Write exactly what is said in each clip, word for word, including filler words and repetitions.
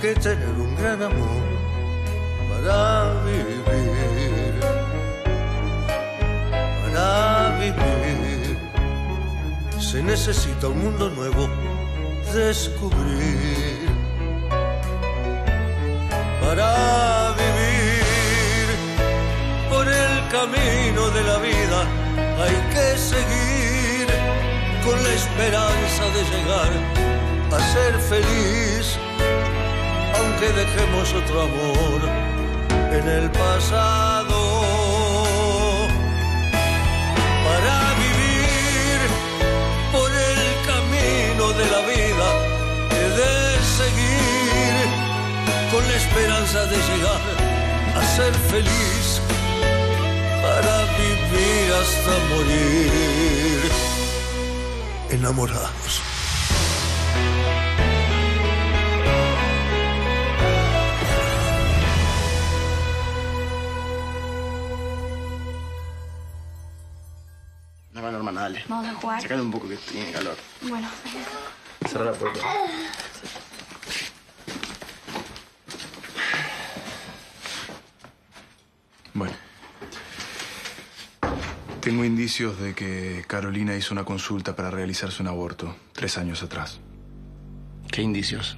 que tener un gran amor para vivir, para vivir. Se necesita un mundo nuevo descubrir. Para vivir por el camino de la vida hay que seguir con la esperanza de llegar a ser feliz, aunque dejemos otro amor en el pasado. Para vivir por el camino de la vida he de seguir con la esperanza de llegar a ser feliz, para vivir hasta morir enamorados. No, no, hermana, dale. Vamos a jugar. Sácale un poco que tiene calor. Bueno. Cerra la puerta. Bueno. Tengo indicios de que Carolina hizo una consulta para realizarse un aborto tres años atrás. ¿Qué indicios?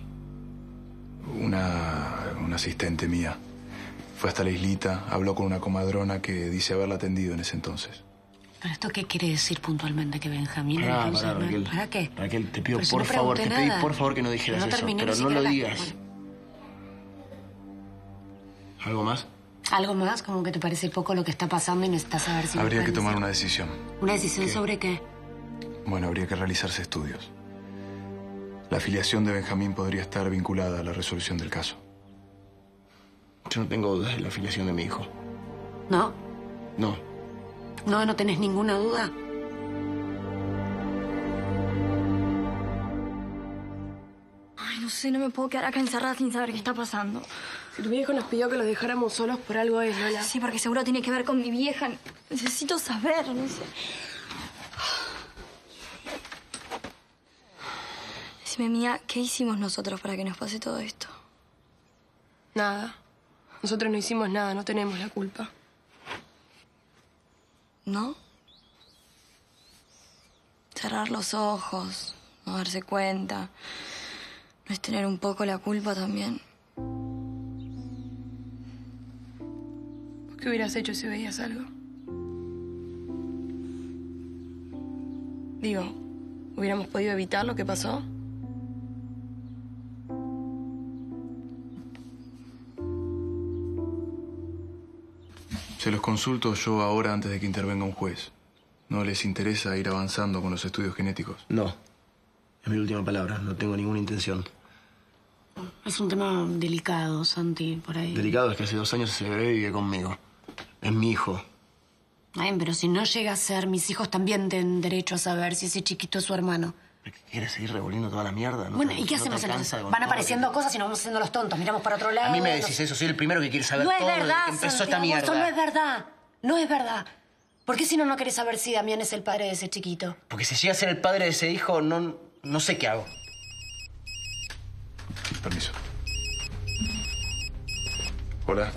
Una, una asistente mía. Fue hasta la islita, habló con una comadrona que dice haberla atendido en ese entonces. ¿Pero esto qué quiere decir puntualmente? ¿Que Benjamín... Pará, entonces, pará, no- Raquel. ¿Para qué? Raquel, te pido Pero si por no favor, te pregunté pedí nada. por favor que no dijeras No eso. terminé Pero ni no lo siquiera la- digas. bueno. ¿Algo más? ¿Algo más? Como que te parece poco lo que está pasando y necesitas saber si... Habría me que pueden tomar decir. una decisión. ¿Una decisión ¿Qué? sobre qué? Bueno, habría que realizarse estudios. La afiliación de Benjamín podría estar vinculada a la resolución del caso. Yo no tengo dudas de la afiliación de mi hijo. ¿No? No. ¿No, no tenés ninguna duda? Ay, no sé, no me puedo quedar acá encerrada sin saber qué está pasando. Si tu viejo nos pidió que los dejáramos solos, por algo es, Lola. Sí, porque seguro tiene que ver con mi vieja. Necesito saber, no sé. Decime, Mía, ¿qué hicimos nosotros para que nos pase todo esto? Nada. Nosotros no hicimos nada, no tenemos la culpa. ¿No? Cerrar los ojos, no darse cuenta. ¿No es tener un poco la culpa también? ¿Qué hubieras hecho si veías algo? Digo, ¿hubiéramos podido evitar lo que pasó? Se los consulto yo ahora antes de que intervenga un juez. ¿No les interesa ir avanzando con los estudios genéticos? No. Es mi última palabra. No tengo ninguna intención. Es un tema delicado, Santi, por ahí. Delicado es que hace dos años ese bebé vive conmigo. Es mi hijo. Ay, pero si no llega a ser, mis hijos también tienen derecho a saber si ese chiquito es su hermano. ¿Quieres seguir revolviendo toda la mierda? ¿No Bueno, te- ¿y qué no te hacemos alcanza entonces? con Van todo apareciendo que- cosas y nos vamos haciendo los tontos. Miramos para otro lado. A mí me no- decís eso. Soy el primero que quiere saber No es todo desde verdad, que empezó esta Santiago, mierda. eso no es verdad. No es verdad. ¿Por qué si no no querés saber si Damián es el padre de ese chiquito? Porque si llega a ser el padre de ese hijo, no, no sé qué hago. Permiso. Hola.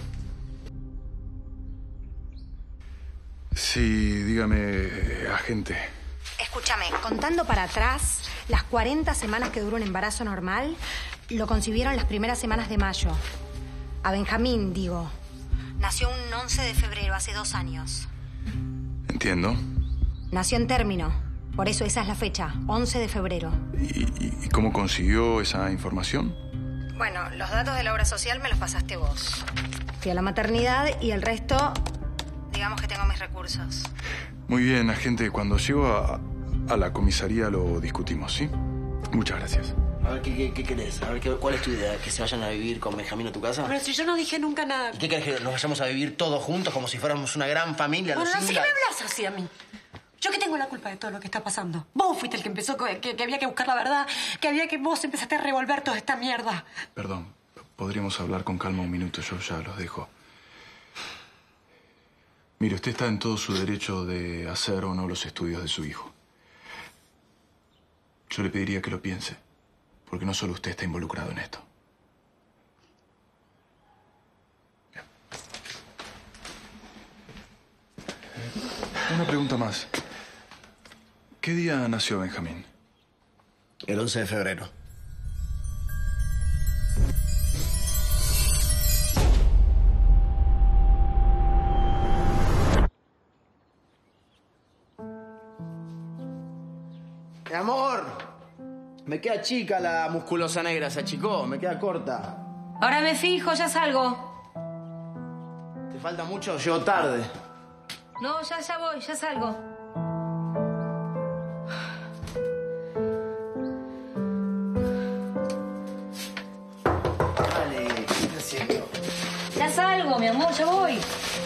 Sí, dígame, eh, agente. Escúchame, contando para atrás, las cuarenta semanas que duró un embarazo normal, lo concibieron las primeras semanas de mayo. A Benjamín, digo. Nació un once de febrero, hace dos años. Entiendo. Nació en término, por eso esa es la fecha, once de febrero. ¿Y, y- y cómo consiguió esa información? Bueno, los datos de la obra social me los pasaste vos. Fui a la maternidad y el resto, digamos que tengo mis recursos. Muy bien, agente. Cuando llego a, a la comisaría lo discutimos, ¿sí? Muchas gracias. A ver, ¿qué, qué, qué querés? A ver, ¿qué- ¿cuál es tu idea? ¿Que se vayan a vivir con Benjamín a tu casa? Pero si yo no dije nunca nada. ¿Y qué querés? ¿Que nos vayamos a vivir todos juntos como si fuéramos una gran familia? Bueno, los no sé qué Ingalls? me hablas así a mí. Yo que tengo la culpa de todo lo que está pasando. Vos fuiste el que empezó, que, que había que buscar la verdad, que había que vos empezaste a revolver toda esta mierda. Perdón, podríamos hablar con calma un minuto. Yo ya los dejo. Mire, usted está en todo su derecho de hacer o no los estudios de su hijo. Yo le pediría que lo piense, porque no solo usted está involucrado en esto. Una pregunta más. ¿Qué día nació Benjamín? El once de febrero. Mi amor, me queda chica la musculosa negra, se achicó, me queda corta. Ahora me fijo, ya salgo. ¿Te falta mucho? Llego tarde. No, ya, ya voy, ya salgo. Dale, ¿qué estás haciendo? Ya salgo, mi amor, ya voy.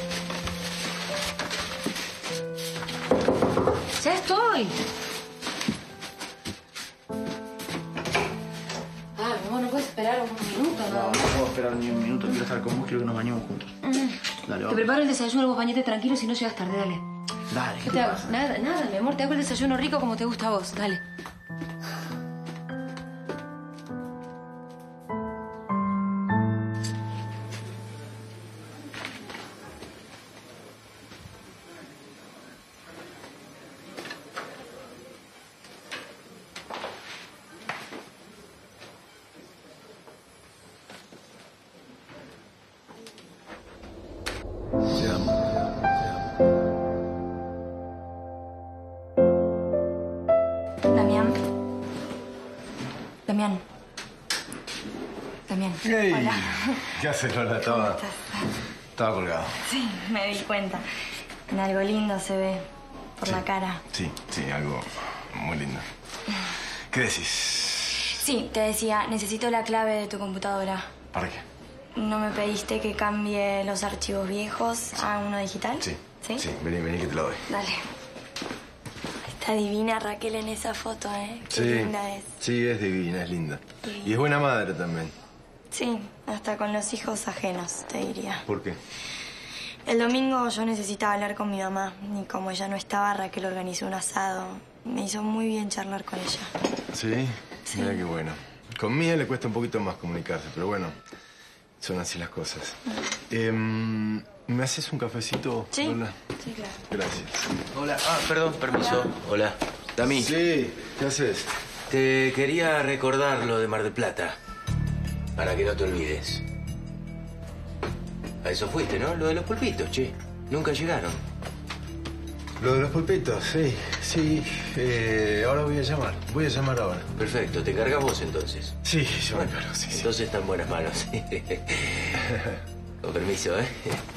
Ya estoy. Ah, mi amor, ¿no puedes esperar un minuto, no? No, no puedo esperar ni un minuto, quiero estar con vos, quiero que nos bañemos juntos. Mm. Dale, Te vamos. preparo el desayuno, vos bañate tranquilo si no llegas tarde, dale. Dale, ¿qué ¿Qué te te hago? pasa? Nada, nada, mi amor, te hago el desayuno rico como te gusta a vos, dale. Te amo. Damián. Damián. Damián. Hey, Hola. ¿qué haces, Lola? Estaba, estaba colgado. Sí, me di cuenta. En algo lindo se ve por Sí. la cara. Sí, sí, algo muy lindo. ¿Qué decís? Sí, te decía, necesito la clave de tu computadora. ¿Para qué? ¿No me pediste que cambie los archivos viejos a uno digital? Sí. ¿Sí? Sí, vení, vení que te lo doy. Dale. Está divina Raquel en esa foto, ¿eh? Qué linda es. Sí, es divina, es linda. Sí. Y es buena madre también. Sí, hasta con los hijos ajenos, te diría. ¿Por qué? El domingo yo necesitaba hablar con mi mamá y como ella no estaba, Raquel organizó un asado. Me hizo muy bien charlar con ella. ¿Sí? Sí. Mira qué bueno. Con Mía le cuesta un poquito más comunicarse, pero bueno, son así las cosas. Em, ¿Me haces un cafecito, ¿Sí? Lola? Sí, claro. Gracias. Hola. Ah, perdón, permiso. Hola. Dami, Sí, ¿qué haces? te quería recordar lo de Mar del Plata. Para que no te olvides. A eso fuiste, ¿no? Lo de los pulpitos, che. Nunca llegaron. Lo de los pulpitos, sí, sí. Eh, ahora voy a llamar. Voy a llamar ahora. Perfecto, te cargas vos entonces. Sí, yo me encargo, sí, sí. Entonces está en buenas manos. Con permiso, ¿eh?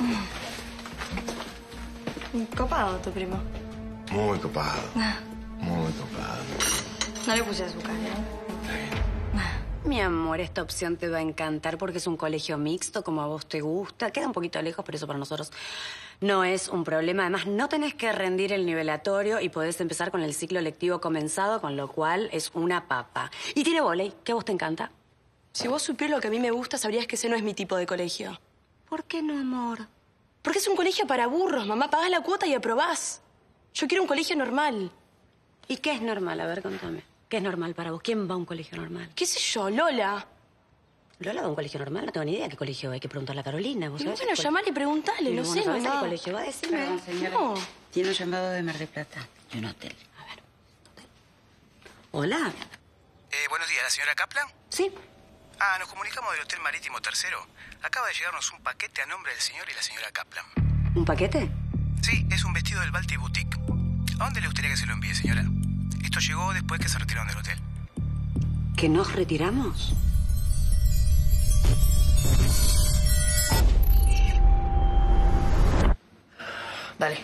Copado tu primo. Muy copado. Muy copado. No le puse azúcar, ¿no? Mi amor, esta opción te va a encantar porque es un colegio mixto, como a vos te gusta. Queda un poquito lejos, pero eso para nosotros no es un problema. Además, no tenés que rendir el nivelatorio y podés empezar con el ciclo lectivo comenzado, con lo cual es una papa. Y tiene vóley, que a vos te encanta. Si vos supieras lo que a mí me gusta, sabrías que ese no es mi tipo de colegio. ¿Por qué no, amor? Porque es un colegio para burros, mamá. Pagás la cuota y aprobás. Yo quiero un colegio normal. ¿Y qué es normal? A ver, contame. ¿Qué es normal para vos? ¿Quién va a un colegio normal? ¿Qué sé yo, Lola? ¿Lola va a un colegio normal? No tengo ni idea qué colegio va. Hay que preguntarle a Carolina. ¿Vos sabés Bueno, qué llamale y preguntale, cole- no No, sé, ¿sabés a mamá. qué colegio va? Decime. Perdón, señora. No. Tiene un llamado de Mar del Plata y un hotel. A ver. Hola. Eh, buenos días, ¿la señora Kaplan? Sí. Ah, nos comunicamos del Hotel Marítimo Tercero. Acaba de llegarnos un paquete a nombre del señor y la señora Kaplan. ¿Un paquete? Sí, es un vestido del Baltic Boutique. ¿A dónde le gustaría que se lo envíe, señora? Esto llegó después que se retiraron del hotel. ¿Que nos retiramos? Dale.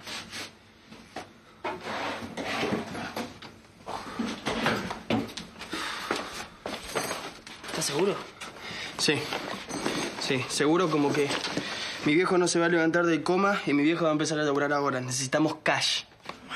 ¿Estás seguro? Sí. Sí, seguro como que mi viejo no se va a levantar del coma y mi viejo va a empezar a laburar ahora. Necesitamos cash.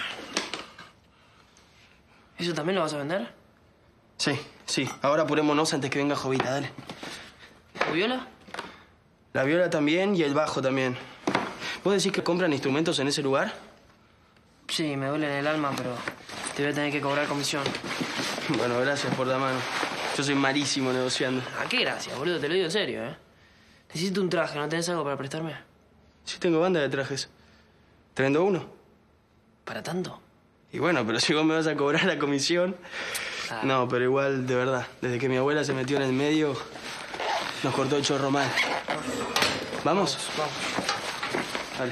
¿Eso también lo vas a vender? Sí, sí. Ahora apurémonos antes que venga Jovita, dale. ¿Tu viola? La viola también y el bajo también. ¿Vos decís que compran instrumentos en ese lugar? Sí, me duele en el alma, pero te voy a tener que cobrar comisión. Bueno, gracias por la mano. Yo soy malísimo negociando. ¿A qué gracias, boludo? Te lo digo en serio, ¿eh? Necesito un traje, ¿no tenés algo para prestarme? Sí tengo banda de trajes. ¿Te vendo uno? ¿Para tanto? Y bueno, pero si vos me vas a cobrar la comisión... Ah. No, pero igual, de verdad, desde que mi abuela se metió en el medio, nos cortó el chorro mal. ¿Vamos? Vamos. Vale.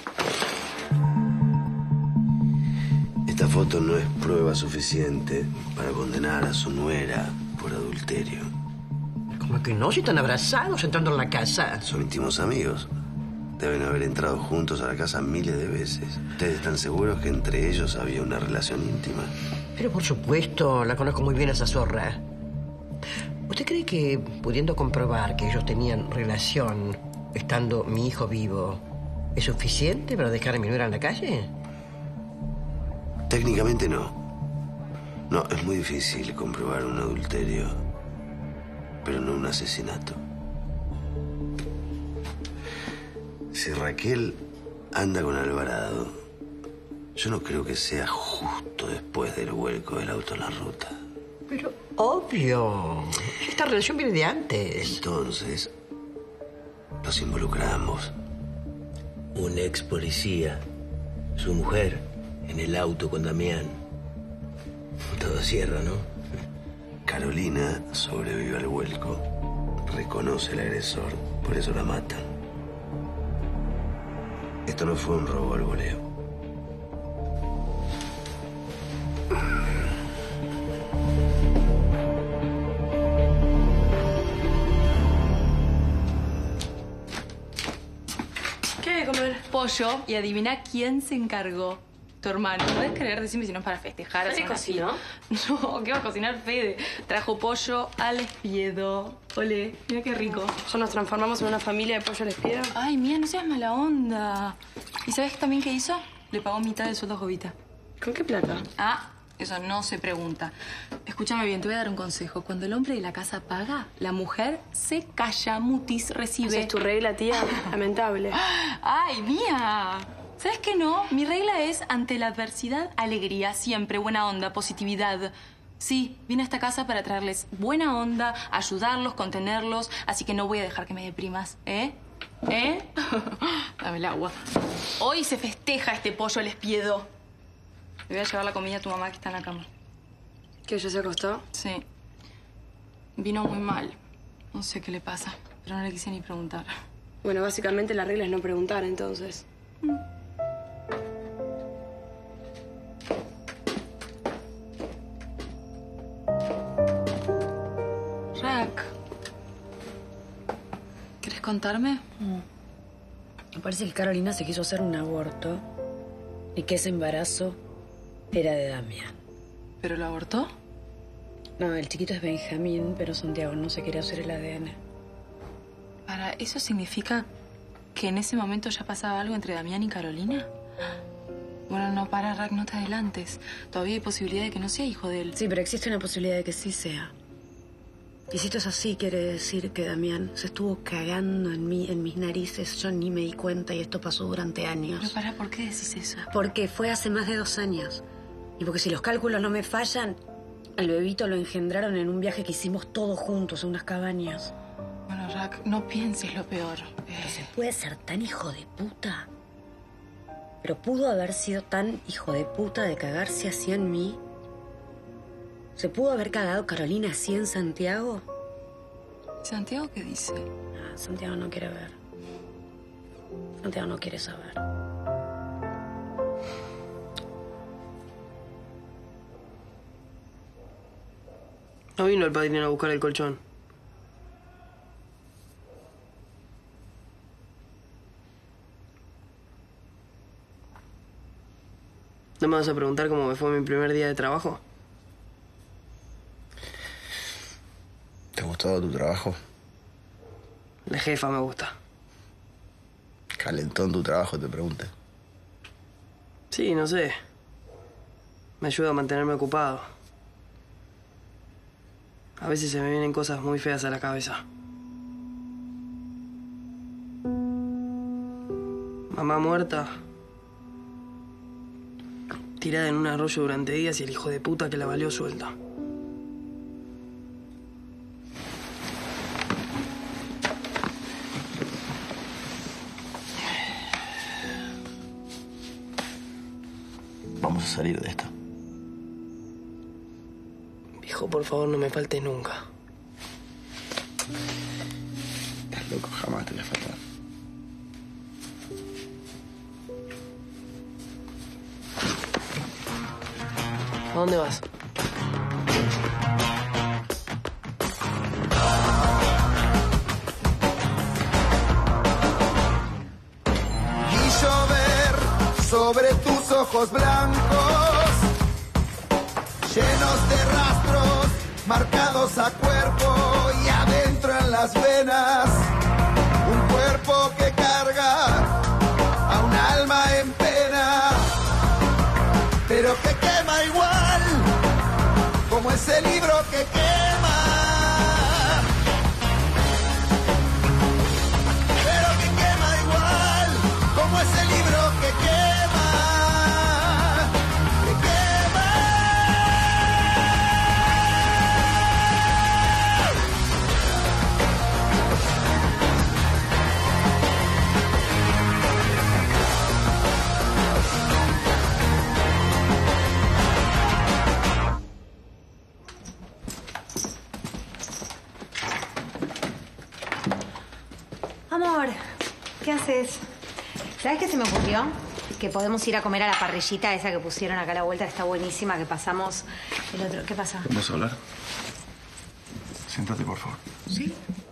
Esta foto no es prueba suficiente para condenar a su nuera por adulterio. ¿Cómo que no? Si están abrazados entrando en la casa. Son íntimos amigos. Deben haber entrado juntos a la casa miles de veces. ¿Ustedes están seguros que entre ellos había una relación íntima? Pero por supuesto, la conozco muy bien a esa zorra. ¿Usted cree que, pudiendo comprobar que ellos tenían relación, estando mi hijo vivo, es suficiente para dejar a mi nuera en la calle? Técnicamente no. No, es muy difícil comprobar un adulterio, pero no un asesinato. Si Raquel anda con Alvarado, yo no creo que sea justo después del vuelco del auto en la ruta. Pero obvio. Esta relación viene de antes. Entonces, los involucramos. Un ex policía, su mujer, en el auto con Damián. Todo cierra, ¿no? Carolina sobrevive al vuelco, reconoce al agresor, por eso la matan. Esto no fue un robo al voleo. ¿Qué hay de comer? Pollo. Y adivina quién se encargó. Tu hermano. ¿Puedes creer? Decime si no es para festejar. ¿Fede cocinó? No, ¿qué va a cocinar Fede? Trajo pollo al espiedo. Ole, mira qué rico. ¿Ya nos transformamos en una familia de pollo al espiedo? Ay, mía, no seas mala onda. ¿Y sabes también qué hizo? Le pagó mitad del sueldo a Jovita. ¿Con qué plata? Ah, eso no se pregunta. Escúchame bien, te voy a dar un consejo. Cuando el hombre de la casa paga, la mujer se calla, mutis, recibe. Esa es tu regla, tía. Lamentable. Ay, mía. ¿Sabes qué no? Mi regla es, ante la adversidad, alegría. Siempre buena onda, positividad. Sí, vine a esta casa para traerles buena onda, ayudarlos, contenerlos. Así que no voy a dejar que me deprimas, ¿eh? ¿Eh? Dame el agua. Hoy se festeja este pollo al espiedo. Le voy a llevar la comida a tu mamá que está en la cama. ¿Que ya se acostó? Sí. Vino muy mal. No sé qué le pasa, pero no le quise ni preguntar. Bueno, básicamente la regla es no preguntar, entonces. Mm. Rack. ¿Querés contarme? Mm. Me parece que Carolina se quiso hacer un aborto y que ese embarazo era de Damián. ¿Pero lo abortó? No, el chiquito es Benjamín, pero Santiago no se quería hacer el A D N. ¿Para eso significa que en ese momento ya pasaba algo entre Damián y Carolina? Bueno, no, para, Rack, no te adelantes. Todavía hay posibilidad de que no sea hijo de él. Sí, pero existe una posibilidad de que sí sea. Y si esto es así, quiere decir que Damián se estuvo cagando en mí, en mis narices. Yo ni me di cuenta y esto pasó durante años. Pero para, ¿por qué decís eso? Porque fue hace más de dos años. Y porque si los cálculos no me fallan, al bebito lo engendraron en un viaje que hicimos todos juntos a unas cabañas. Bueno, Rack, no pienses lo peor. Pero se puede ser tan hijo de puta. Pero pudo haber sido tan hijo de puta de cagarse así en mí. ¿Se pudo haber cagado Carolina así en Santiago? ¿Santiago qué dice? Ah, Santiago no quiere ver. Santiago no quiere saber. No vino el padrino a buscar el colchón. ¿No me vas a preguntar cómo me fue mi primer día de trabajo? ¿Te ha gustado tu trabajo? La jefa me gusta. Calentón tu trabajo, te pregunté. Sí, no sé. Me ayuda a mantenerme ocupado. A veces se me vienen cosas muy feas a la cabeza. Mamá muerta. Tirada en un arroyo durante días y el hijo de puta que la valió suelta. Vamos a salir de esta. Viejo, por favor, no me faltes nunca. Estás loco, jamás te voy a faltar. ¿A dónde vas? Y llover sobre tus ojos blancos, llenos de rastros, marcados a cuerpo y adentro en las venas. Un cuerpo que carga a un alma en pena, pero que quema igual, como ese libro que quema. Pero que quema igual, como ese libro que quema. Que quema. Amor, ¿qué haces? ¿Sabes qué se me ocurrió? Que podemos ir a comer a la parrillita esa que pusieron acá a la vuelta, que está buenísima, que pasamos el otro... ¿Qué pasa? ¿Vamos a hablar? Siéntate, por favor. ¿Sí?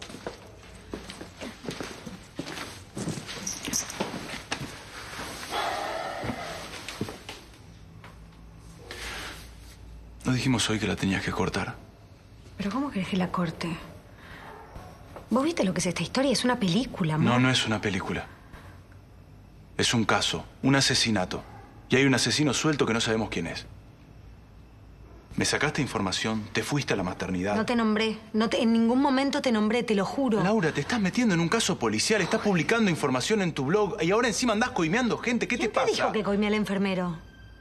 ¿No dijimos hoy que la tenías que cortar? ¿Pero cómo querés que la corte? ¿Vos viste lo que es esta historia? Es una película, amor. No, no es una película. Es un caso, un asesinato. Y hay un asesino suelto que no sabemos quién es. Me sacaste información, te fuiste a la maternidad. No te nombré. No te, en ningún momento te nombré, te lo juro. Laura, te estás metiendo en un caso policial, estás publicando información en tu blog y ahora encima andás coimeando gente. ¿Qué te pasa? ¿Quién te dijo que coimé al enfermero?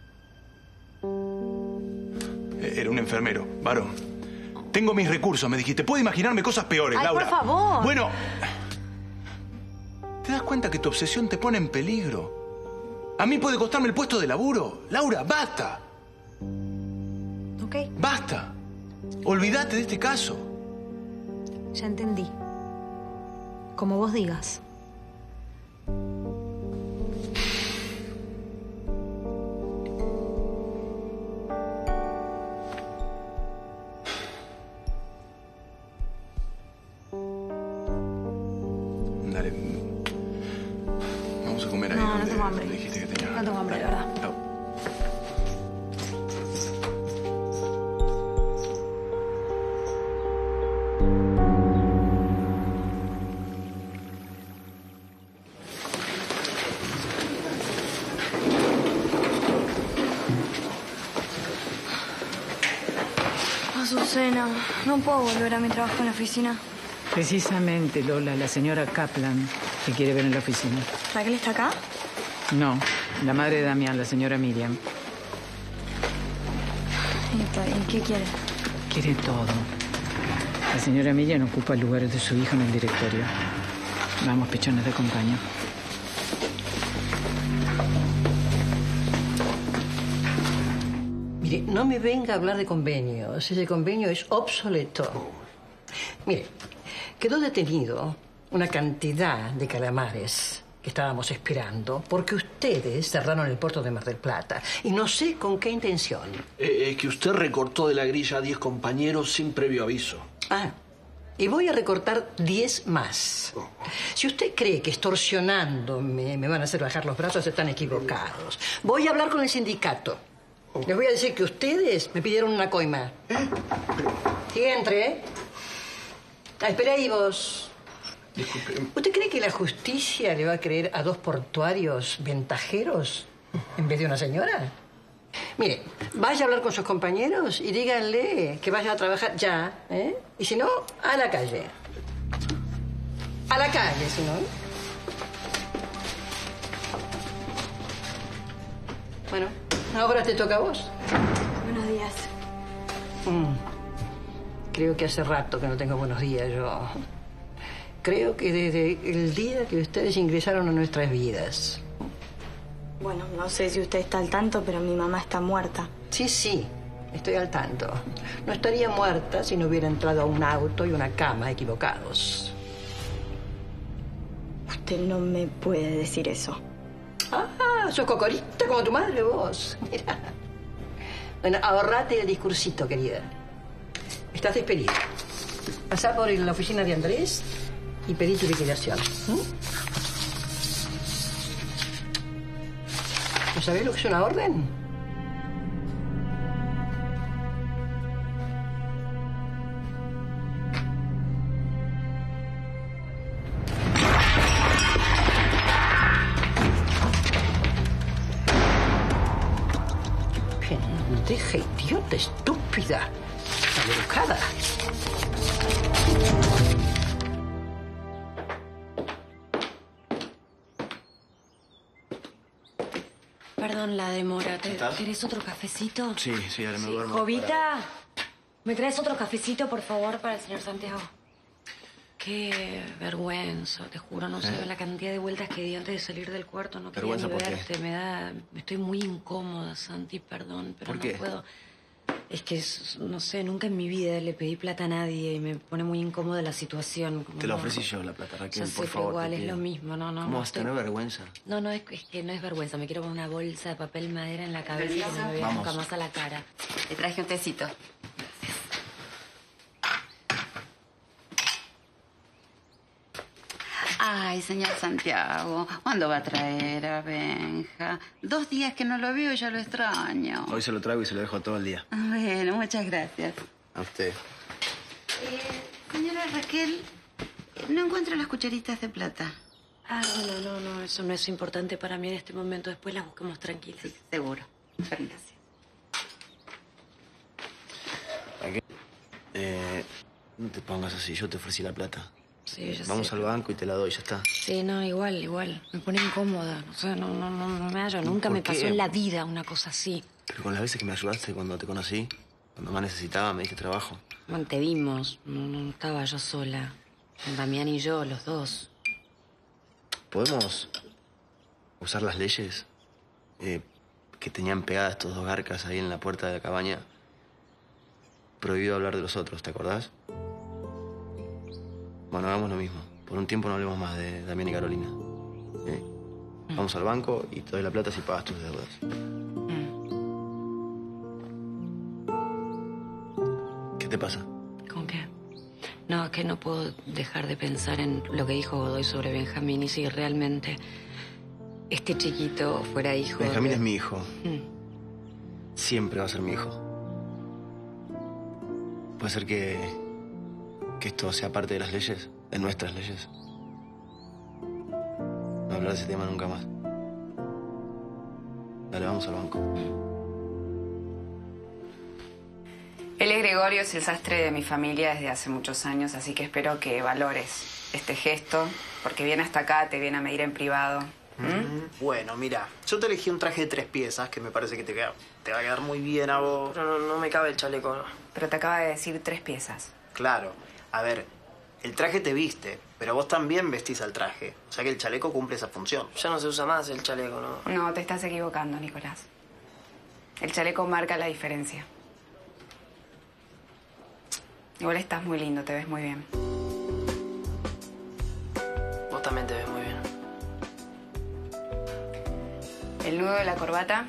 Era un enfermero, varón. Tengo mis recursos, me dijiste. Puedo imaginarme cosas peores, Ay, Laura. por favor. Bueno, ¿te das cuenta que tu obsesión te pone en peligro? A mí puede costarme el puesto de laburo. Laura, basta. Ok. Basta. Olvídate de este caso. Ya entendí. Como vos digas. Dale. Vamos a comer ahí. No, no donde- tengo hambre. donde dijiste que tenías. No tengo hambre, de verdad. Chao. Azucena, no puedo volver a mi trabajo en la oficina. Precisamente, Lola, la señora Kaplan te quiere ver en la oficina. ¿Raquel está acá? No, la madre de Damián, la señora Miriam. ¿Y qué quiere? Quiere todo. La señora Miriam ocupa el lugar de su hijo en el directorio. Vamos, pechones, de acompaño. Mire, no me venga a hablar de convenios. Ese convenio es obsoleto. Mire, quedó detenido una cantidad de calamares que estábamos esperando porque ustedes cerraron el puerto de Mar del Plata. Y no sé con qué intención. Eh, Es que usted recortó de la grilla a diez compañeros sin previo aviso. Ah, y voy a recortar diez más. Si usted cree que extorsionándome me van a hacer bajar los brazos, están equivocados. Voy a hablar con el sindicato. Les voy a decir que ustedes me pidieron una coima. Sí, entre, ¿eh? Ah, espera ahí vos. Disculpe. ¿Usted cree que la justicia le va a creer a dos portuarios ventajeros en vez de una señora? Mire, vaya a hablar con sus compañeros y díganle que vayan a trabajar ya, ¿eh? Y si no, a la calle. A la calle, si no. Bueno, ahora te toca a vos. Buenos días. Mm. Creo que hace rato que no tengo buenos días yo. Creo que desde el día que ustedes ingresaron a nuestras vidas. Bueno, no sé si usted está al tanto, pero mi mamá está muerta. Sí, sí, estoy al tanto. No estaría muerta si no hubiera entrado a un auto y una cama equivocados. Usted no me puede decir eso. Ah, sos cocorita como tu madre vos. Mira. Bueno, ahorrate el discursito, querida. Estás despedida. Pasá por la oficina de Andrés y pedí tu liquidación. ¿Mm? ¿No sabés lo que es una orden? Pendeja, idiota, estúpida, maleducada. Perdón la demora. ¿Te, ¿Querés otro cafecito? Sí, sí, ahora me Sí. duermo. Jovita, ¿me traes otro cafecito, por favor, para el señor Santiago? Qué vergüenza, te juro, no ¿Eh? sé la cantidad de vueltas que di antes de salir del cuarto. No quería ¿Vergüenza ni por qué? verte, me da... Estoy muy incómoda, Santi, perdón, pero ¿Por no qué? puedo... Es que, es- no sé, nunca en mi vida le pedí plata a nadie y me pone muy incómoda la situación. como Te la no- ofrecí yo la plata, Raquel, Ya sé, por pero favor. igual te es pido. lo mismo, no, no. ¿Cómo no vas a estoy- tener vergüenza? No, no, es, es que no es vergüenza. Me quiero poner una bolsa de papel madera en la cabeza y que no me vea Vamos. nunca más a la cara. Te traje un tecito. Ay, señor Santiago, ¿cuándo va a traer a Benja? Dos días que no lo veo y ya lo extraño. Hoy se lo traigo y se lo dejo todo el día. Bueno, muchas gracias. A usted. Eh, señora Raquel, no encuentro las cucharitas de plata. Ah, no, no, no, no, eso no es importante para mí en este momento. Después las buscamos tranquilas. Sí, seguro. Gracias. Raquel, eh, no te pongas así, yo te ofrecí la plata. Sí, ya Vamos sé. al banco y te la doy, ya está. Sí, no, igual, igual. Me pone incómoda. O sea, no, no, no, no me hallo. Nunca ¿Por me pasó qué? en la vida una cosa así. Pero con las veces que me ayudaste cuando te conocí, cuando más necesitaba, me diste trabajo. Bueno, te vimos. No, no estaba yo sola. Damián y yo, los dos. ¿Podemos usar las leyes eh, que tenían pegadas estos dos garcas ahí en la puerta de la cabaña? Prohibido hablar de los otros, ¿te acordás? Bueno, hagamos lo mismo. Por un tiempo no hablemos más de Damián y Carolina. ¿Eh? Vamos al banco y te doy la plata si pagas tus deudas. ¿Qué te pasa? ¿Con qué? No, es que no puedo dejar de pensar en lo que dijo Godoy sobre Benjamín y si realmente este chiquito fuera hijo Benjamín de... es mi hijo. Mm. Siempre va a ser mi hijo. Puede ser que, que esto sea parte de las leyes, de nuestras leyes. No hablar de ese tema nunca más. Dale, vamos al banco. Él es Gregorio, es el sastre de mi familia desde hace muchos años, así que espero que valores este gesto, porque viene hasta acá, te viene a medir en privado. ¿Mm? Bueno, mira, yo te elegí un traje de tres piezas que me parece que te, queda, te va a quedar muy bien a vos. Pero no, no me cabe el chaleco, ¿no? Pero te acaba de decir tres piezas. Claro, a ver, el traje te viste, pero vos también vestís al traje. O sea que el chaleco cumple esa función. Ya no se usa más el chaleco, ¿no? No, te estás equivocando, Nicolás. El chaleco marca la diferencia. Igual estás muy lindo, te ves muy bien. Vos también te ves muy bien. El nudo de la corbata.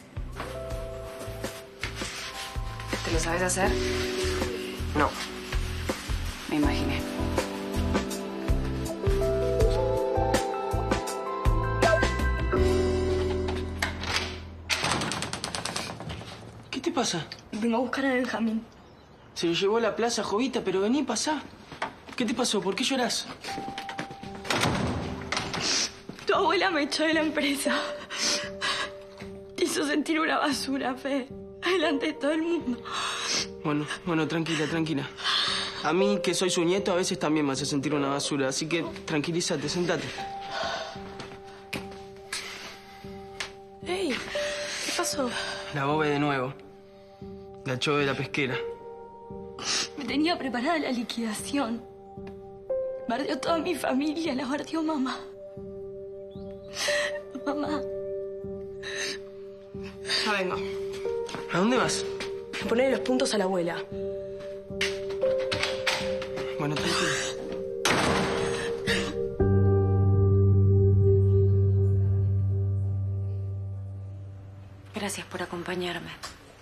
¿Te lo sabes hacer? No. Me imaginé. ¿Qué te pasa? Vengo a buscar a Benjamín. Se lo llevó a la plaza, Jovita, pero vení, pasá. ¿Qué te pasó? ¿Por qué llorás? Tu abuela me echó de la empresa. Te hizo sentir una basura, Fe. Delante de todo el mundo. Bueno, bueno, tranquila, tranquila. A mí, que soy su nieto, a veces también me hace sentir una basura, así que tranquilízate, sentate. Ey, ¿qué pasó? La bobe de nuevo. La echó de la pesquera. Me tenía preparada la liquidación. Bardeó toda mi familia, la bardeó mamá. Mamá, Ya vengo. ¿A dónde vas? Ponerle los puntos a la abuela. Bueno, tranquilo. Gracias por acompañarme.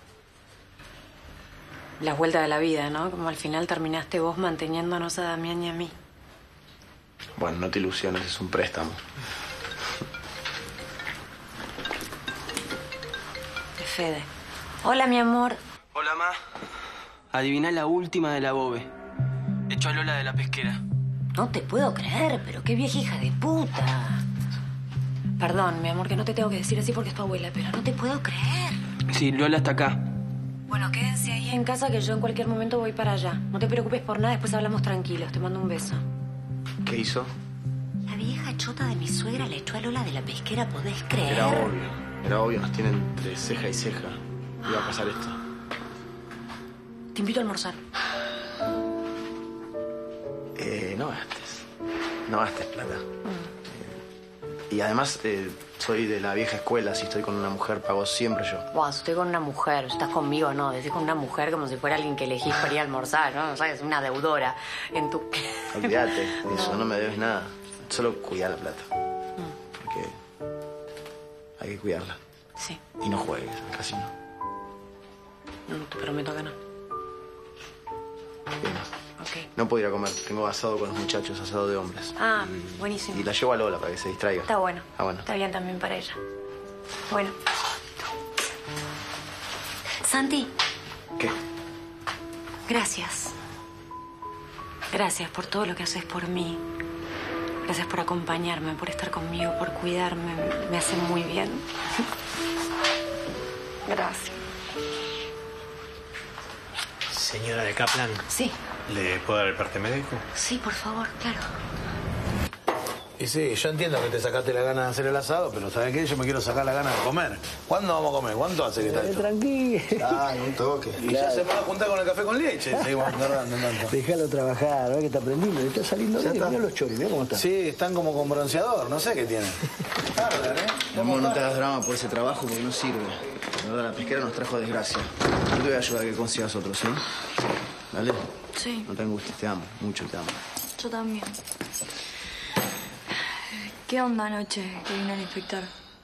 La vuelta de la vida, ¿no? Como al final terminaste vos manteniéndonos a Damián y a mí. Bueno, no te ilusiones, es un préstamo. De Fede. Hola, mi amor. Hola, ma. Adivina la última de la bobe. Hecho a Lola de la pesquera. No te puedo creer, pero qué vieja hija de puta. Perdón, mi amor, que no te tengo que decir así porque es tu abuela, pero no te puedo creer. Sí, Lola está acá. Bueno, quédense ahí en casa que yo en cualquier momento voy para allá. No te preocupes por nada, después hablamos tranquilos. Te mando un beso. ¿Qué hizo? La vieja chota de mi suegra le echó a Lola de la pesquera, ¿podés creer? Era obvio. Era obvio, nos tienen entre ceja y ceja. Iba a pasar esto. Te invito a almorzar. Eh, no gastes. No gastes plata. Eh, y además, eh, soy de la vieja escuela. Si estoy con una mujer, pago siempre yo. Wow, estoy con una mujer. ¿Estás conmigo o no? Decís con una mujer como si fuera alguien que elegís para ir a almorzar, ¿no? ¿Sabes? Una deudora en tu... Olvídate de eso, no me debes nada. Solo cuidar la plata. Porque hay que cuidarla. Sí. Y no juegues al casino. No, te prometo que no. Bien. Ok. No puedo ir a comer. Tengo asado con los muchachos, asado de hombres. Ah, buenísimo. Y la llevo a Lola para que se distraiga. Está bueno. Ah, bueno. Está bien también para ella. Bueno. Santi. ¿Qué? Gracias. Gracias por todo lo que haces por mí. Gracias por acompañarme, por estar conmigo, por cuidarme. Me hace muy bien. Gracias. Señora de Kaplan. Sí. ¿Le puedo dar el parte médico? Sí, por favor, claro. Y sí, yo entiendo que te sacaste la gana de hacer el asado, pero ¿sabes qué? Yo me quiero sacar la gana de comer. ¿Cuándo vamos a comer? ¿Cuánto hace que está esto? Tranquilo. Ah, un toque. Y ya se me va a juntar con el café con leche. Seguimos agarrando tanto. Déjalo trabajar, ¿ves que está aprendiendo? Le está saliendo bien. Mira los choris, mira cómo están. Sí, están como con bronceador, no sé qué tienen. Tardan, ¿eh? Mi amor, no te hagas drama por ese trabajo porque no sirve. La verdad, la pesquera nos trajo desgracia. Yo te voy a ayudar a que consigas otro, ¿sí? ¿Dale? Sí. No te angusties, te amo. Mucho te amo. Yo también. ¿Qué onda anoche que vino el inspector?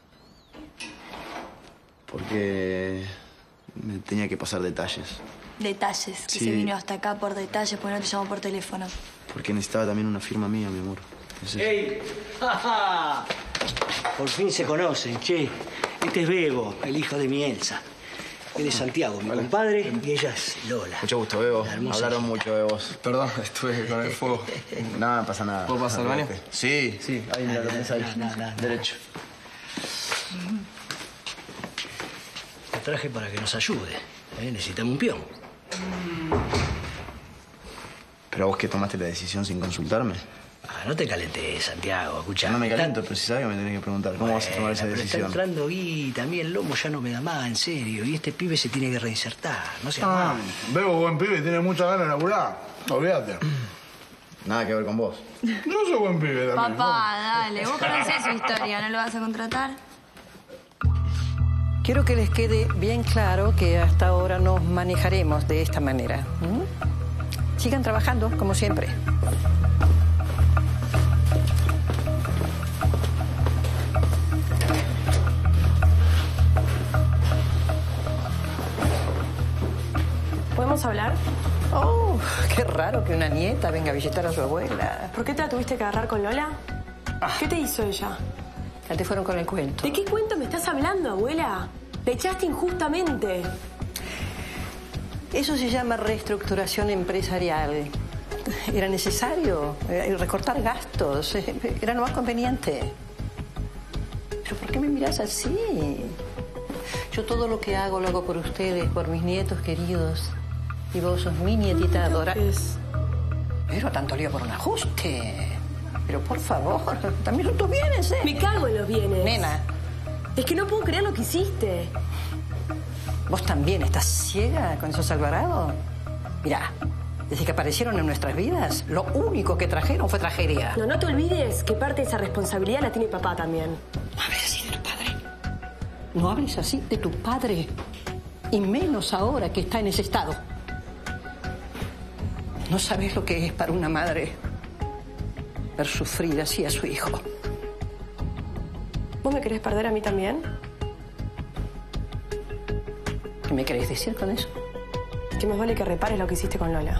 Porque me tenía que pasar detalles. Detalles, que Sí. se vino hasta acá por detalles, porque no te llamó por teléfono. Porque necesitaba también una firma mía, mi amor. Entonces, ¡Ey! ¡Ja, ja! Por fin se conocen, che. Este es Bebo, el hijo de mi Elsa. Él es Santiago, mi compadre, y ella es Lola. Mucho gusto, Bebo. hermosa Hablaron hija. mucho de vos. Perdón, estuve con el fuego. Nada, no pasa nada. ¿Puedo pasar al baño? Sí, sí, ahí mira, lo tenés ahí. Derecho. Te traje para que nos ayude. ¿eh? Necesitamos un peón. Pero vos que tomaste la decisión sin consultarme. Ah, no te calentes, Santiago, escuchá. No me caliento, pero si sabes que me tenés que preguntar. ¿Cómo vas a tomar esa Pero decisión? está entrando guita, a mí el lomo ya no me da más, en serio. Y este pibe se tiene que reinsertar, no seas Ah, malo. Bebo, buen pibe, tiene muchas ganas de laburar. Olvídate. Nada que ver con vos. Yo soy buen pibe también. Papá, dale, vos conocés su historia, ¿no lo vas a contratar? Quiero que les quede bien claro que hasta ahora nos manejaremos de esta manera. ¿Mm? Sigan trabajando, como siempre. ¿Podemos hablar? Oh, qué raro que una nieta venga a visitar a su abuela. ¿Por qué te la tuviste que agarrar con Lola? ¿Qué te hizo ella? Ya te fueron con el cuento. ¿De qué cuento me estás hablando, abuela? Le echaste injustamente. Eso se llama reestructuración empresarial. Era necesario eh, recortar gastos. eh, Era lo más conveniente. ¿Pero por qué me mirás así? Yo todo lo que hago lo hago por ustedes, por mis nietos queridos. Y vos sos mi nietita adorable. Pero tanto lío por un ajuste. Pero por favor, también son tus bienes, ¿eh? Me cago en los bienes. Nena. Es que no puedo creer lo que hiciste. ¿Vos también estás ciega con esos Alvarado? Mirá, desde que aparecieron en nuestras vidas, lo único que trajeron fue tragedia. No, no te olvides que parte de esa responsabilidad la tiene papá también. A ver, si del padre. No hables así de tu padre. Y menos ahora que está en ese estado. No sabes lo que es para una madre ver sufrir así a su hijo. ¿Vos me querés perder a mí también? ¿Qué me querés decir con eso? Que más vale que repares lo que hiciste con Lola.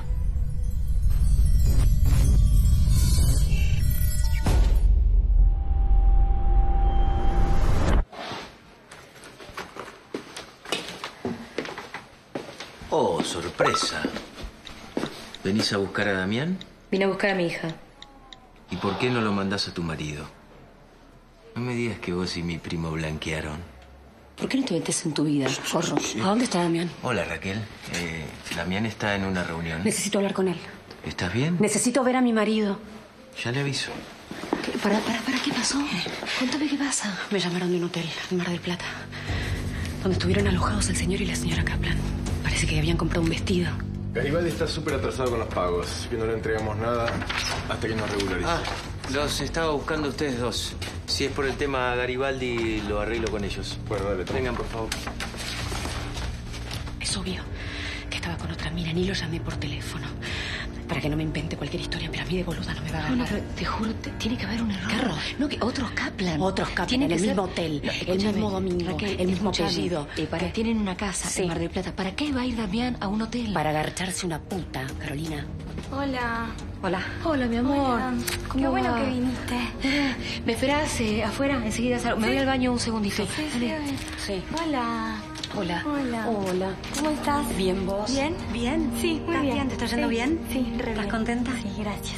Oh, sorpresa. ¿Venís a buscar a Damián? Vine a buscar a mi hija. ¿Y por qué no lo mandás a tu marido? No me digas que vos y mi primo blanquearon. ¿Por qué no te metes en tu vida, forro? ¿A dónde está Damián? Hola, Raquel. Eh, Damián está en una reunión. Necesito hablar con él. ¿Estás bien? Necesito ver a mi marido. Ya le aviso. ¿Qué? Para, para, para, ¿qué pasó? Cuéntame qué pasa. Me llamaron de un hotel en Mar del Plata, donde estuvieron alojados el señor y la señora Kaplan. Parece que habían comprado un vestido. Garibaldi está súper atrasado con los pagos, así que no le entregamos nada hasta que nos regularice. Ah, los estaba buscando ustedes dos. Si es por el tema Garibaldi, lo arreglo con ellos. Bueno, dale, toma. Vengan, por favor. Es obvio que estaba con otra mina, ni lo llamé por teléfono. Para que no me invente cualquier historia, pero a mí de boluda no me va a ganar. No, no, pero te juro, te, tiene que haber un error. ¿Qué error? No, que otros Kaplan. Otros Kaplan, Tiene en que el ser- mismo hotel, No, el escúchame, mismo domingo, Raquel, el mismo escúchame. apellido. Eh, para, ¿Qué? tienen una casa Sí. en Mar del Plata. ¿Para qué va a ir Damián a un hotel? Para agarcharse una puta, Carolina. Hola. Hola. Hola, mi amor. Hola. ¿Cómo Qué bueno va? que viniste. Eh, ¿Me esperás eh, afuera? Enseguida salgo. Me Sí. voy al baño un segundito. Sí, Dale. sí. Sí. Hola. Hola. Hola. Hola. ¿Cómo estás? ¿Bien vos? ¿Bien? Bien. Sí, muy ¿Estás bien. bien? ¿Te está yendo Sí, bien? Sí, re ¿Estás bien. contenta? Sí, gracias.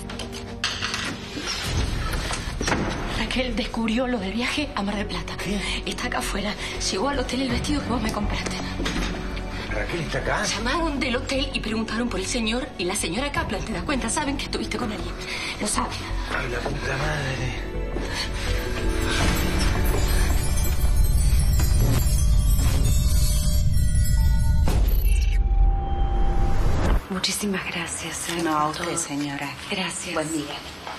Raquel descubrió lo del viaje a Mar del Plata. Está acá afuera. Llegó al hotel el vestido que vos me compraste. ¿Raquel está acá? Llamaron del hotel y preguntaron por el señor y la señora Kaplan. ¿Te das cuenta? Saben que estuviste con él. Lo saben. Ay, la puta madre. Muchísimas gracias. eh, No, a por usted, todo. señora. Gracias. Buen día.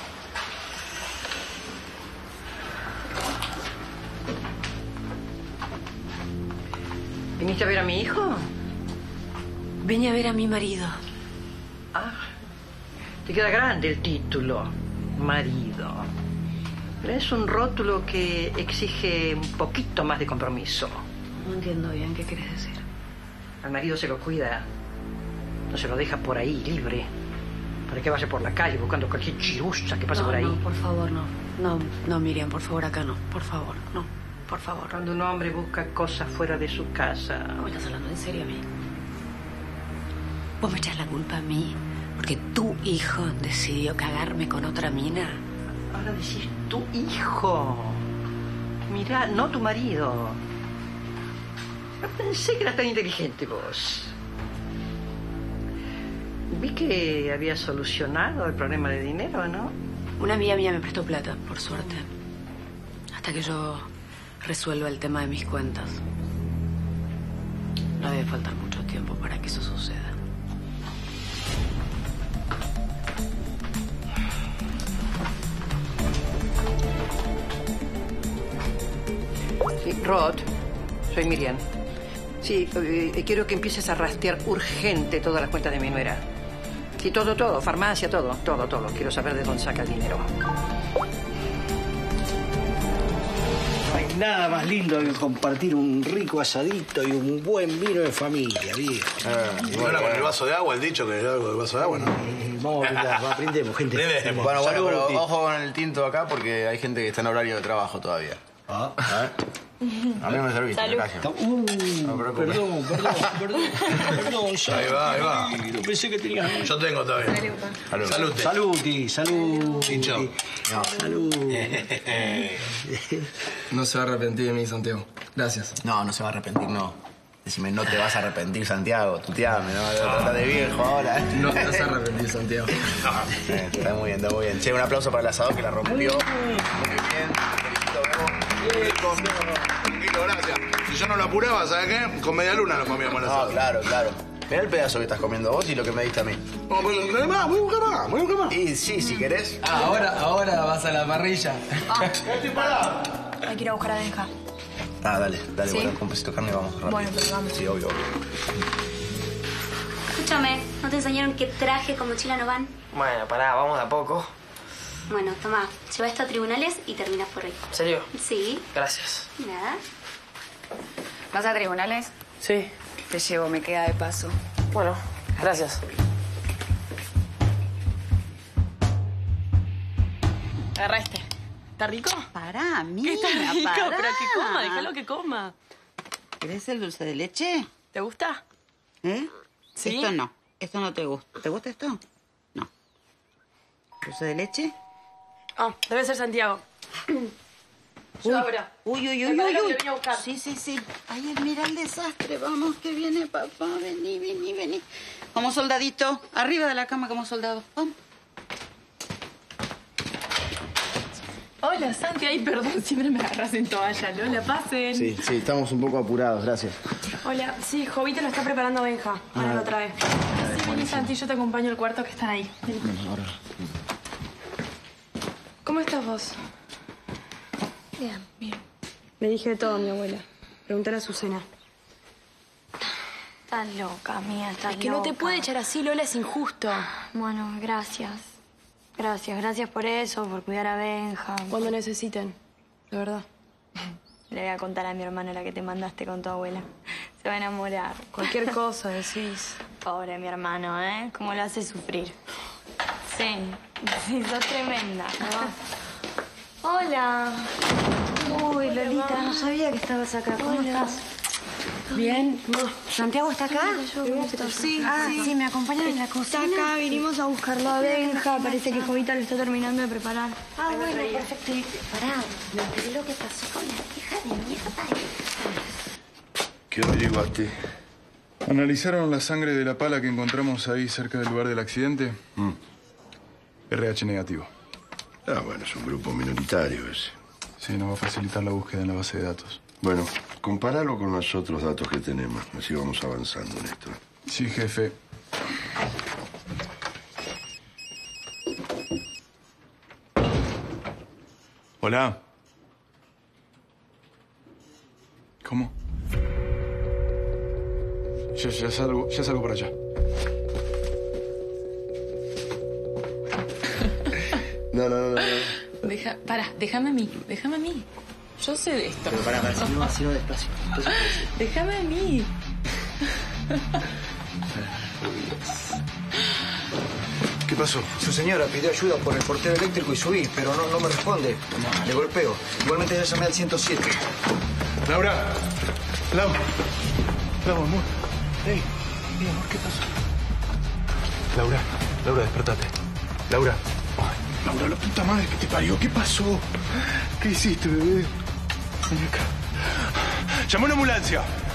¿Viniste a ver a mi hijo? Vine a ver a mi marido. Ah, te queda grande el título, marido. Pero es un rótulo que exige un poquito más de compromiso. No entiendo bien qué quieres decir. Al marido se lo cuida, no se lo deja por ahí libre, para que vaya por la calle buscando cualquier chirusa que pase no, por ahí. No, por favor, no. No, no, Miriam, por favor, acá no. Por favor, no. Por favor. Cuando un hombre busca cosas fuera de su casa. ¿No me estás hablando en serio a mí? ¿Vos me echás la culpa a mí? Porque tu hijo decidió cagarme con otra mina. Ahora decís tu hijo. Mirá, no tu marido. No pensé que eras tan inteligente vos. Vi que habías solucionado el problema de dinero, ¿no? Una amiga mía me prestó plata, por suerte. Hasta que yo resuelva el tema de mis cuentas. No debe faltar mucho tiempo para que eso suceda. Sí, Rod, soy Miriam. Sí, eh, quiero que empieces a rastrear urgente todas las cuentas de mi nuera. Sí, todo, todo, farmacia, todo, todo, todo. Quiero saber de dónde saca el dinero. No hay nada más lindo que compartir un rico asadito y un buen vino de familia, viejo. Y bueno, con el vaso de agua, el dicho que es algo del vaso de agua, ¿no? Vamos a brindar, va, brindemos, gente. Brindemos. Bueno, bueno, Salud, pero Tito. ojo con el tinto acá porque hay gente que está en horario de trabajo todavía. Ah, A mí me serviste, Salud. gracias. Uh, No te preocupes. perdón, perdón, perdón, perdón. ya. Ahí va, ahí va. No pensé que tenía. Yo tengo todavía. Salud. Salud. Salud, Ti, salud. Hincho. Salud. No se va a arrepentir de mí, Santiago. Gracias. No, no se va a arrepentir, no. Decime, no te vas a arrepentir, Santiago. Tuteame, ¿no? Estás de viejo ahora, ¿eh? No te vas a arrepentir, Santiago. Eh, Está muy bien, está muy bien. Che, un aplauso para el asador que la rompió. Muy bien. Felicito, Bebo. Un kilo, gracias. Si yo no lo apuraba, ¿sabes qué? Con media luna lo comíamos el No, asado. claro, claro. Mirá el pedazo que estás comiendo vos y lo que me diste a mí. No, pues, trae más, voy a buscar más, voy a buscar más. Y sí, si querés. Ah, ahora, ahora vas a la parrilla. Estoy parado. Hay que ir a buscar a Benja. Ah, dale, dale, ¿Sí? bueno, con un pesito de carne vamos rápido. Bueno, pues vamos. Sí, obvio, obvio. Escúchame, ¿no te enseñaron qué traje con mochila no van? Bueno, pará, vamos de a poco. Bueno, toma, lleva esto a tribunales y terminas por hoy. ¿En serio? Sí. Gracias. Nada. ¿Vas a tribunales? Sí. Te llevo, me queda de paso. Bueno, gracias. Agarra este. ¿Está rico? Pará, mira, Está rico, pará. pero que coma, déjalo que coma. ¿Querés el dulce de leche? ¿Te gusta? ¿Eh? Sí. Esto no. Esto no te gusta. ¿Te gusta esto? No. ¿Dulce de leche? Ah, debe ser Santiago. Yo ahora. Uy, uy, Me uy, parece uy, que uy. lo vine a buscar. Sí, sí, sí. Ay, mira el desastre. Vamos, que viene papá. Vení, vení, vení. Como soldadito. Arriba de la cama como soldado. Vamos. Hola, Santi. Ay, perdón, siempre me agarras en toalla. Lola, pasen. Sí, sí, estamos un poco apurados, gracias. Hola, sí, Jovita lo está preparando Benja. Ahora Ah, lo trae. Sí, vení, Santi, yo te acompaño al cuarto que están ahí. Vení. Bueno, ahora. ¿Cómo estás vos? Bien, bien. Le dije de todo a mi abuela. Pregúntale a Azucena. Estás loca, mía, estás Es que no te loca. puede echar así, Lola, es injusto. Bueno, gracias. Gracias, gracias por eso, por cuidar a Benja. Cuando necesiten, de verdad. Le voy a contar a mi hermano la que te mandaste con tu abuela. Se va a enamorar. Cualquier cosa decís. Pobre mi hermano, ¿eh? Cómo lo hace sufrir. Sí, sí, sos tremenda. ¿No? Hola. Uy, Lolita, no sabía que estabas acá. ¿Cómo estás? Bien. ¿Santiago está acá? Sí, Ah, sí. sí, ¿me acompañan en la Está cocina? acá, vinimos a buscarlo a Benja. Parece que Jovita lo está terminando de preparar. Ah, bueno, perfecto. Y, Pará, me enteré lo que pasó con la hija de mierda. ¿Qué averiguaste? ¿Analizaron la sangre de la pala que encontramos ahí cerca del lugar del accidente? Mm. R H negativo. Ah, bueno, es un grupo minoritario ese. Sí, nos va a facilitar la búsqueda en la base de datos. Bueno, compáralo con los otros datos que tenemos. Así vamos avanzando en esto. Sí, jefe. Hola. ¿Cómo? Ya, ya salgo, ya salgo para allá. No, no, no, no. Deja, para, déjame a mí, déjame a mí. Yo sé de esto. Pero pará, pará, si no, si no despacio. Déjame a mí. ¿Qué pasó? Su señora pidió ayuda por el portero eléctrico y subí, pero no, no me responde. Le golpeo. Igualmente ya llamé al ciento siete. Laura. Laura. Laura, amor. Hey, hey, amor, ¿qué pasó? Laura, Laura, despertate. Laura. Ay, Laura, la puta madre que te parió. ¿Qué pasó? ¿Qué hiciste, bebé? Ven acá. Llama una ambulancia.